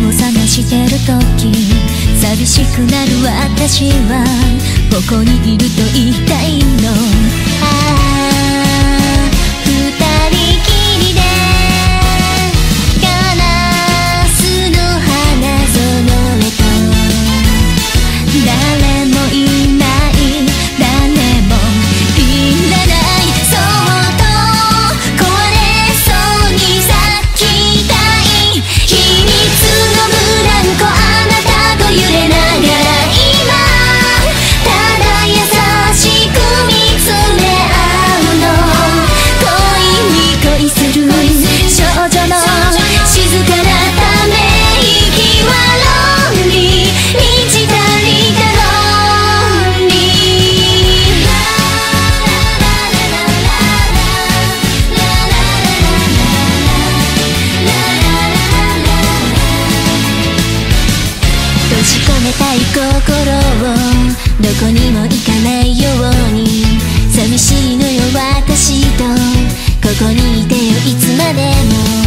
を探してる時、寂しくなる私はここにいると言いたいの。ああ、二人きりでガラスの花園へと。誰もいない誰もいらない、そっと壊れそうに咲きたい秘密のブランコ、あなたと揺れながら今ただ優しく見つめ合うの。恋に恋する少女の静かなため息はロンリー、満ち足りたロンリー。閉じ込めたい心をどこにも行かないように、寂しいのよ私とここにいてよいつまでも。